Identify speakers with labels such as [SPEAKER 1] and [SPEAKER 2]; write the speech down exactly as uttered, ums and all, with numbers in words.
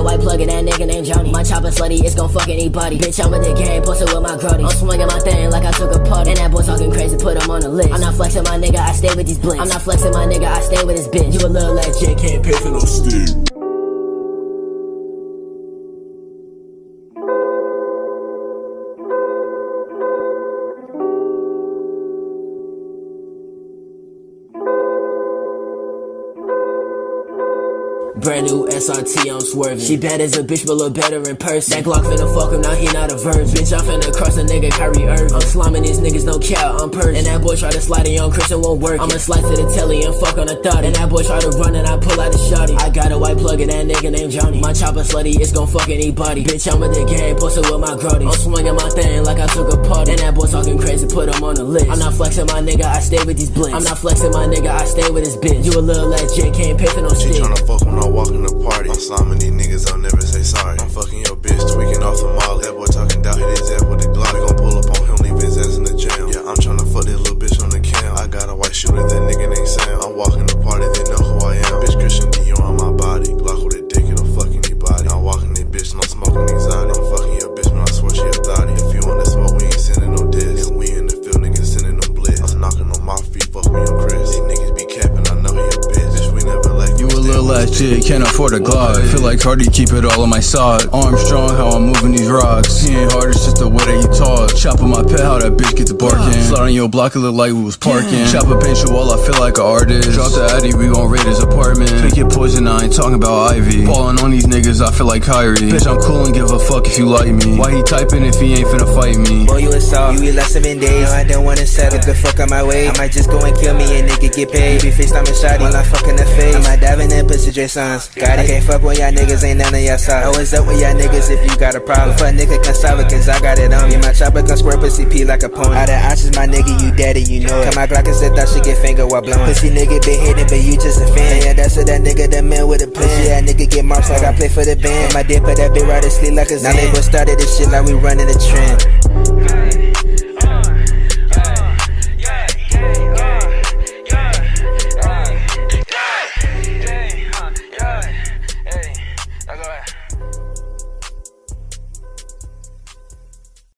[SPEAKER 1] white plug and that nigga named Johnny. My chopper slutty, it's gon' fuck anybody. Bitch, I'm with the game, posted with my grody. I'm swinging my thing like I took a party. And that boy talking crazy, put him on the list. I'm not flexing my nigga, I stay with these blinks. I'm not flexing my nigga, I stay with his bitch. You a little ass J, can't pay for no stick. Brand new S R T, I'm swerving. She bad as a bitch, but look better in person. That Glock finna fuck him, now he not a virgin. Bitch, I'm finna cross a nigga, Kyrie Irving. I'm sliming these niggas, no cow, I'm Persian. And that boy try to slide it on Chris, it won't work. I'ma slide to the telly and fuck on a thought. And that boy try to run and I pull out a shotty. I got a white plug and that nigga named Johnny. My chopper slutty, it's gon' fuck anybody. Bitch, I'm with the game, posted with my grody. I'm swinging my thing like I took a party. And that boy talking crazy, put him on the list. I'm not flexing my nigga, I stay with these blinks. I'm not flexing my nigga, I stay with his bitch. You a little ass J, can't pay for no stick.
[SPEAKER 2] She tryna fuck when I walk in the party. I'm slamming these niggas, I'll never say sorry. I'm fucking your bitch, tweaking off the molly. That boy talking down, hit his ass with the Glock. We gon' pull up on him, leave his ass in the jam. Yeah, I'm tryna fuck this little bitch on the cam. I got a white shooter, that nigga named Sam. I'm walking the party, they know who I am. Bitch, Christian Dior on my body. Glock with a dick, it'll fuck anybody. I'm walking this bitch and I'm smoking exotic. I'm fucking your bitch, but I swear she a thotty. If you wanna smoke, we ain't sending no diss. And we in the field, niggas sending them blitz. I'm knocking on my feet, fuck me on Chris. These niggas be capping, I know he a bitch. Bitch, we never like
[SPEAKER 3] you a little ass J, can't afford a Glock. Feel like Cardi, keep it all on my side. Arm strong, how I'm moving these rocks. He ain't hard, it's just the way that he talk. Chop on my pet, how that bitch gets barking. Slide on your block, it look like we was parking. Chop a paint your wall, I feel like an artist. Drop the Addy, we gon' raid his apartment. Pick your poison, I ain't talking about Ivy. Ballin' on these niggas, I feel like Kyrie. Bitch, I'm cool and give a fuck if you like me. Why he typing if he ain't finna fight me?
[SPEAKER 4] Boy, you a soft, you eat less seven days. No, I don't wanna settle, get the fuck out my way. I might just go and kill me and nigga get paid. Be FaceTime and shotty while I fuck in the face. I might dive in that pussy, Dre Sons. Got it, can't fuck with y'all niggas, ain't none of y'all solid. Always up with y'all niggas if you got a problem. If a nigga can solve it, cause I got it on me. My chopper can squirt pussy pee like a pony. All the ounces, my nigga, you daddy, you know it. Come my Glock and said that she get finger while blowing. Pussy nigga been hitting, but you just a fan. Yeah, that's what that nigga, the man with a plan. Yeah, nigga get marks like I play for the band. My dip, but that bitch right to sleep like a Zen. Now they both started this shit like we running the trend.